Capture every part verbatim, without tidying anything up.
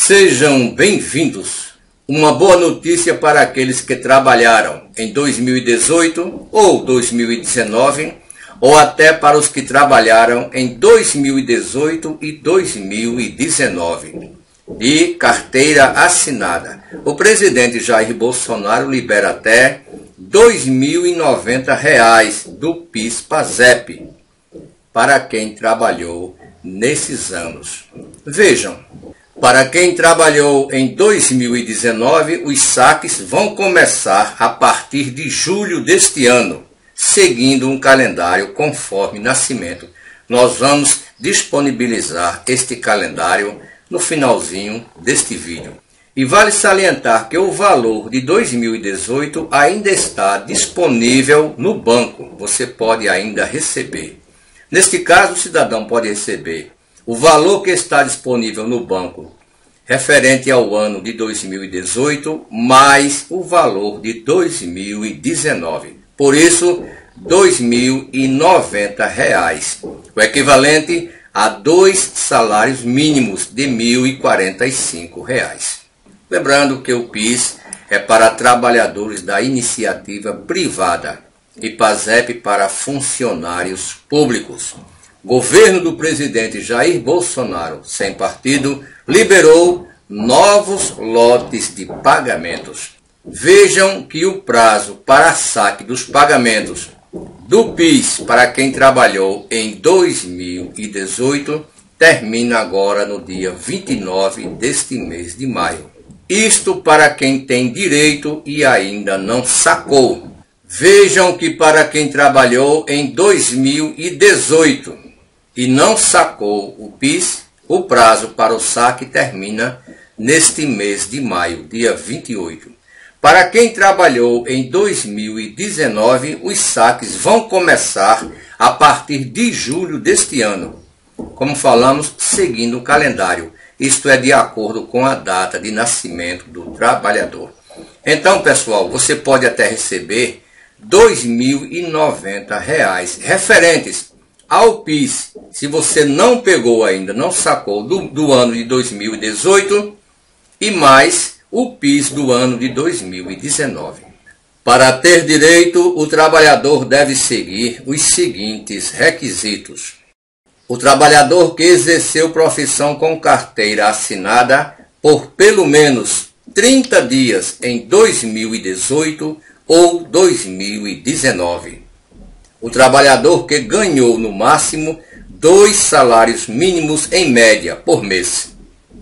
Sejam bem-vindos. Uma boa notícia para aqueles que trabalharam em dois mil e dezoito ou dois mil e dezenove, ou até para os que trabalharam em dois mil e dezoito e dois mil e dezenove. De carteira assinada. O presidente Jair Bolsonaro libera até dois mil e noventa reais do PIS/PASEP para quem trabalhou nesses anos. Vejam, para quem trabalhou em dois mil e dezenove, os saques vão começar a partir de julho deste ano, seguindo um calendário conforme nascimento. Nós vamos disponibilizar este calendário no finalzinho deste vídeo. E vale salientar que o valor de dois mil e dezoito ainda está disponível no banco. Você pode ainda receber. Neste caso, o cidadão pode receber o valor que está disponível no banco referente ao ano de dois mil e dezoito, mais o valor de dois mil e dezenove. Por isso, dois mil e noventa reais, o equivalente a dois salários mínimos de mil e quarenta e cinco reais. Lembrando que o PIS é para trabalhadores da iniciativa privada e PASEP para funcionários públicos. Governo do presidente Jair Bolsonaro, sem partido, liberou novos lotes de pagamentos. Vejam que o prazo para saque dos pagamentos do PIS para quem trabalhou em dois mil e dezoito termina agora no dia vinte e nove deste mês de maio. Isto para quem tem direito e ainda não sacou. Vejam que para quem trabalhou em dois mil e dezoito e não sacou o PIS, o prazo para o saque termina neste mês de maio, dia vinte e oito. Para quem trabalhou em dois mil e dezenove, os saques vão começar a partir de julho deste ano, como falamos, seguindo o calendário. Isto é de acordo com a data de nascimento do trabalhador. Então, pessoal, você pode até receber dois mil e noventa reais referentes ao PIS, se você não pegou ainda, não sacou do, do ano de dois mil e dezoito, e mais o PIS do ano de dois mil e dezenove. Para ter direito, o trabalhador deve seguir os seguintes requisitos. O trabalhador que exerceu profissão com carteira assinada por pelo menos trinta dias em dois mil e dezoito ou dois mil e dezenove. O trabalhador que ganhou no máximo dois salários mínimos em média por mês.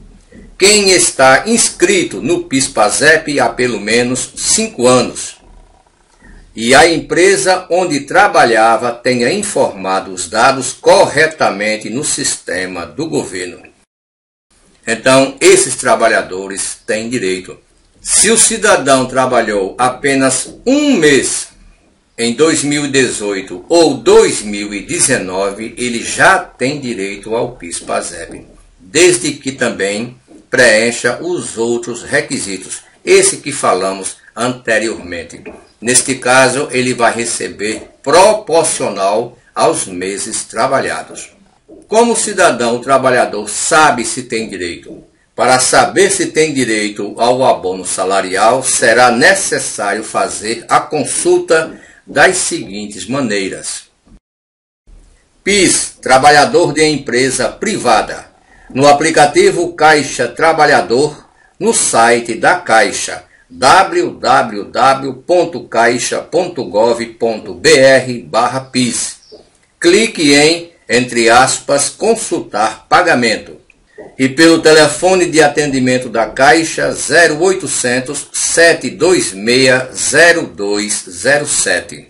Quem está inscrito no PIS/PASEP há pelo menos cinco anos. E a empresa onde trabalhava tenha informado os dados corretamente no sistema do governo. Então, esses trabalhadores têm direito. Se o cidadão trabalhou apenas um mês em dois mil e dezoito ou dois mil e dezenove, ele já tem direito ao PIS/PASEP, desde que também preencha os outros requisitos, esse que falamos anteriormente. Neste caso, ele vai receber proporcional aos meses trabalhados. Como o cidadão o trabalhador sabe se tem direito? Para saber se tem direito ao abono salarial, será necessário fazer a consulta das seguintes maneiras. PIS, trabalhador de empresa privada, no aplicativo Caixa Trabalhador, no site da Caixa, w w w ponto caixa ponto gov ponto br barra PIS. Clique em, entre aspas, consultar pagamento. E pelo telefone de atendimento da Caixa zero oitocentos, sete dois seis, zero dois zero sete.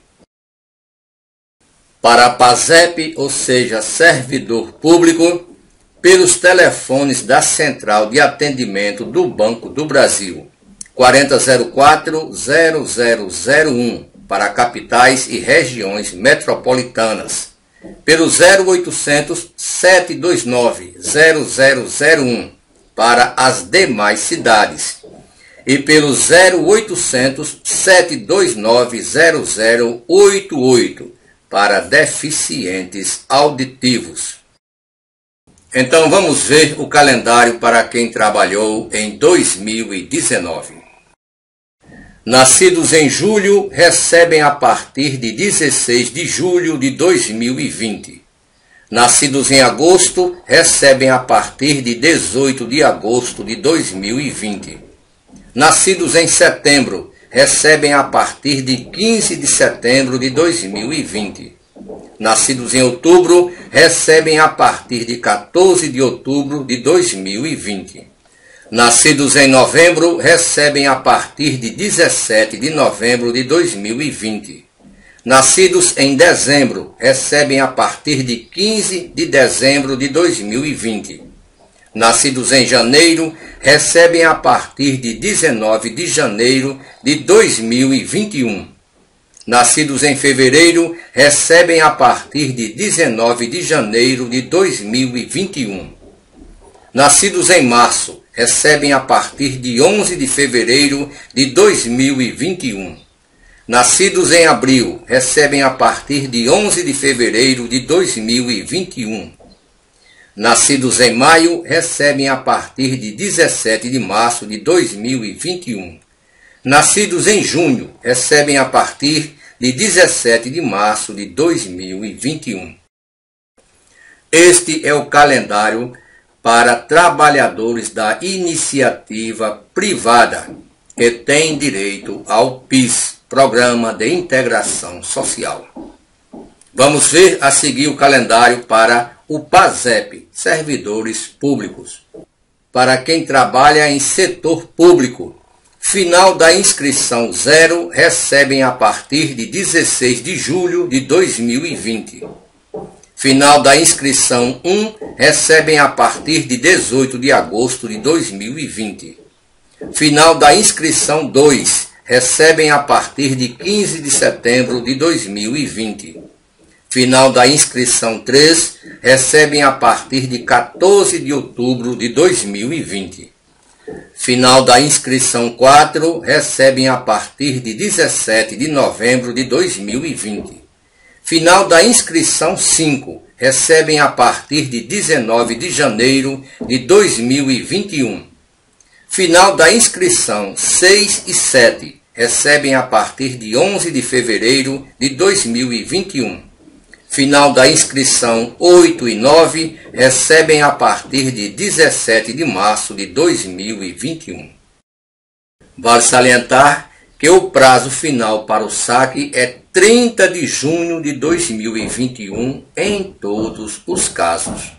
Para a PASEP, ou seja, servidor público, pelos telefones da Central de Atendimento do Banco do Brasil, quarenta zero quatro, zero zero zero um, para capitais e regiões metropolitanas, pelo zero oitocentos, sete dois nove, zero zero zero um, para as demais cidades, e pelo zero oitocentos, sete dois nove, zero zero oito oito, para deficientes auditivos. Então vamos ver o calendário para quem trabalhou em dois mil e dezenove. Nascidos em julho recebem a partir de dezesseis de julho de dois mil e vinte. Nascidos em agosto recebem a partir de dezoito de agosto de dois mil e vinte. Nascidos em setembro recebem a partir de quinze de setembro de dois mil e vinte. Nascidos em outubro recebem a partir de quatorze de outubro de dois mil e vinte. Nascidos em novembro recebem a partir de dezessete de novembro de dois mil e vinte. Nascidos em dezembro recebem a partir de quinze de dezembro de dois mil e vinte. Nascidos em janeiro recebem a partir de dezenove de janeiro de dois mil e vinte e um. Nascidos em fevereiro recebem a partir de dezenove de janeiro de dois mil e vinte e um. Nascidos em março recebem a partir de onze de fevereiro de dois mil e vinte e um. Nascidos em abril recebem a partir de onze de fevereiro de dois mil e vinte e um. Nascidos em maio recebem a partir de dezessete de março de dois mil e vinte e um. Nascidos em junho recebem a partir de dezessete de março de dois mil e vinte e um. Este é o calendário para trabalhadores da iniciativa privada que têm direito ao P I S, Programa de Integração Social. Vamos ver a seguir o calendário para o PASEP, Servidores Públicos. Para quem trabalha em setor público, final da inscrição zero recebem a partir de dezesseis de julho de dois mil e vinte. Final da inscrição um recebem a partir de dezoito de agosto de dois mil e vinte. Final da inscrição dois recebem a partir de quinze de setembro de dois mil e vinte. Final da inscrição três recebem a partir de quatorze de outubro de dois mil e vinte. Final da inscrição quatro recebem a partir de dezessete de novembro de dois mil e vinte. Final da inscrição cinco recebem a partir de dezenove de janeiro de dois mil e vinte e um. Final da inscrição seis e sete recebem a partir de onze de fevereiro de dois mil e vinte e um. Final da inscrição oito e nove recebem a partir de dezessete de março de dois mil e vinte e um. Vale salientar que o prazo final para o saque é trinta de junho de dois mil e vinte e um em todos os casos.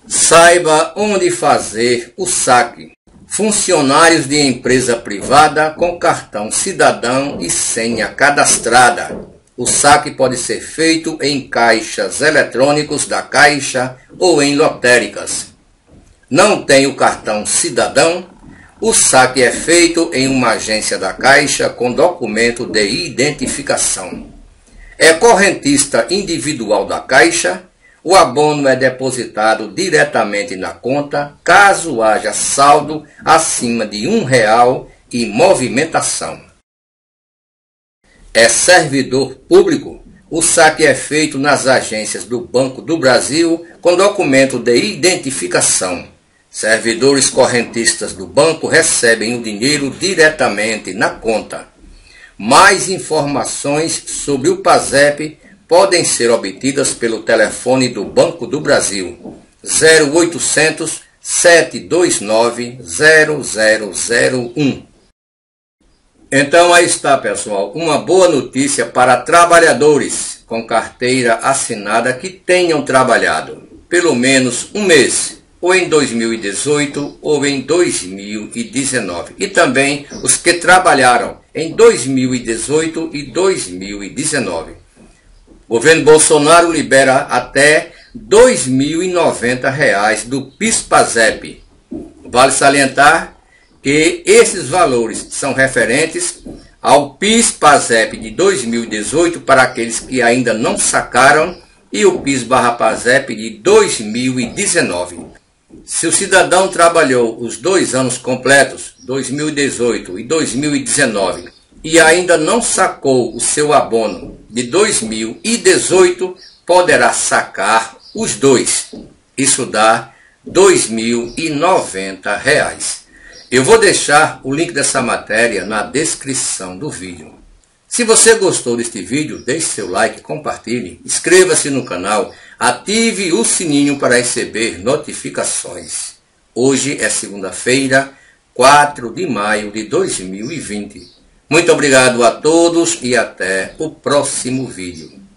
Saiba onde fazer o saque. Funcionários de empresa privada com cartão cidadão e senha cadastrada. O saque pode ser feito em caixas eletrônicos da Caixa ou em lotéricas. Não tem o cartão cidadão? O saque é feito em uma agência da Caixa com documento de identificação. É correntista individual da Caixa, o abono é depositado diretamente na conta, caso haja saldo acima de um real e movimentação. É servidor público? O saque é feito nas agências do Banco do Brasil com documento de identificação. Servidores correntistas do banco recebem o dinheiro diretamente na conta. Mais informações sobre o PASEP podem ser obtidas pelo telefone do Banco do Brasil zero oitocentos, sete dois nove, zero zero zero um. Então aí está, pessoal, uma boa notícia para trabalhadores com carteira assinada que tenham trabalhado pelo menos um mês, ou em dois mil e dezoito ou em dois mil e dezenove. E também os que trabalharam em dois mil e dezoito e dois mil e dezenove. O governo Bolsonaro libera até dois mil e noventa reais do PIS-PASEP. Vale salientar que esses valores são referentes ao PIS-PASEP de dois mil e dezoito para aqueles que ainda não sacaram e o PIS-PASEP de dois mil e dezenove. Se o cidadão trabalhou os dois anos completos, dois mil e dezoito e dois mil e dezenove, e ainda não sacou o seu abono de dois mil e dezoito, poderá sacar os dois. Isso dá dois mil e noventa reais. Eu vou deixar o link dessa matéria na descrição do vídeo. Se você gostou deste vídeo, deixe seu like, compartilhe, inscreva-se no canal, ative o sininho para receber notificações. Hoje é segunda-feira, quatro de maio de dois mil e vinte. Muito obrigado a todos e até o próximo vídeo.